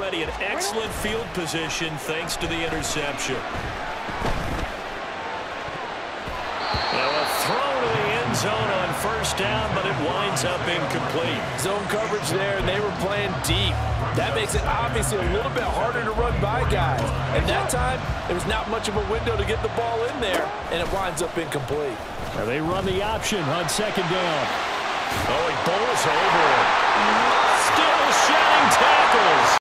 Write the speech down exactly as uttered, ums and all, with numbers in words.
already in excellent field position thanks to the interception. Now a throw to the end zone on first down, but it winds up incomplete. Zone coverage there, and they were playing deep. That makes it obviously a little bit harder to run by guys. And that time, there was not much of a window to get the ball in there, and it winds up incomplete. Now they run the option on second down. Oh, he bowls over it. Still shedding tackles.